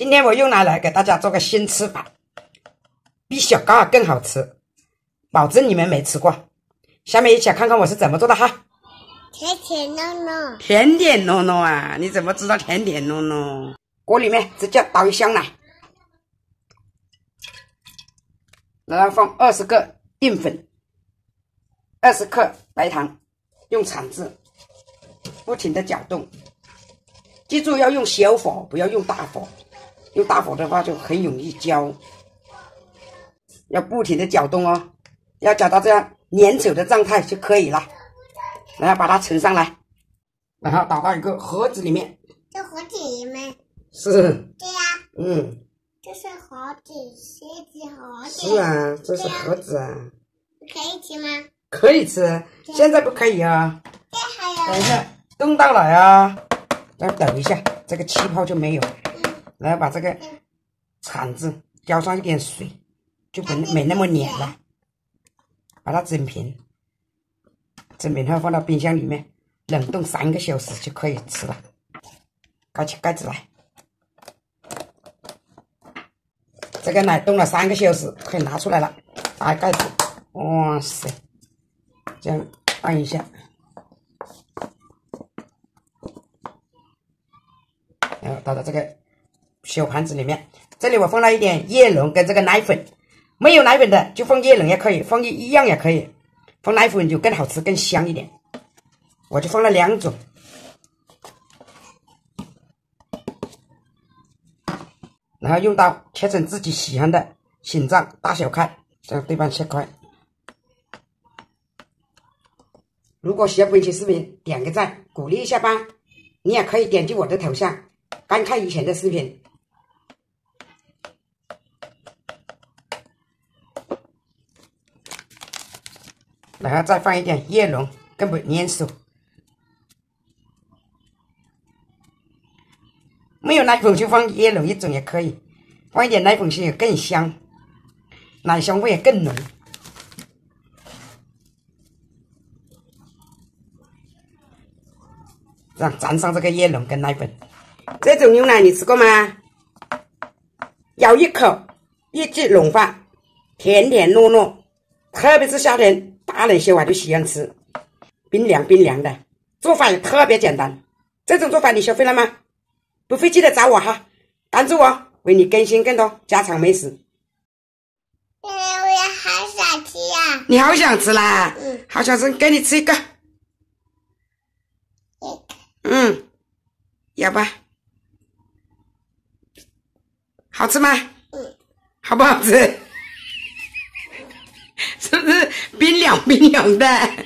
今天我又拿来给大家做个新吃法，比小糕啊更好吃，保证你们没吃过。下面一起来看看我是怎么做的哈。 甜甜糯糯， 甜点糯糯啊，你怎么知道甜点糯糯？锅里面直接倒一箱奶，然后放20个淀粉，20克白糖，用铲子不停的搅动，记住要用小火，不要用大火，用大火的话就很容易焦，要不停的搅动哦，要搅到这样粘稠的状态就可以了，然后把它盛上来，然后倒到一个盒子里面。 这盒子里面是， 对呀，这是盒子，鞋子盒子。 是啊，这是盒子啊。 可以吃吗？ 可以吃，现在不可以啊。 这还有。 等一下，冻到了啊，再等一下，这个气泡就没有。然后把这个铲子浇上一点水，就没那么黏了。把它整平，整平后放到冰箱里面冷冻3个小时就可以吃了。盖起盖子来。这个奶冻了3个小时，可以拿出来了，打开盖子。哇塞，这样按一下，然后倒到这个小盘子里面。这里我放了一点椰蓉跟这个奶粉，没有奶粉的就放椰蓉也可以，放一样也可以，放奶粉就更好吃更香一点。我就放了2种，然后用刀切成自己喜欢的形状大小块，这样对半切块。如果喜欢本期视频，点个赞，鼓励一下吧。你也可以点击我的头像，观看以前的视频。然后再放一点椰蓉，更不粘手。没有奶粉就放椰蓉一种也可以，放一点奶粉心也更香，奶香味也更浓。这样沾上这个椰蓉跟奶粉，这种牛奶你吃过吗？咬一口，一记融化，甜甜糯糯，特别是夏天，大人小孩都喜欢吃，冰凉冰凉的，做法也特别简单。这种做法你学会了吗？不会记得找我哈，关注我，为你更新更多家常美食。 我也好想吃呀！ 你好想吃啦？好想吃，给你吃一个。要吧？好吃吗？好不好吃？是不是冰凉冰凉的？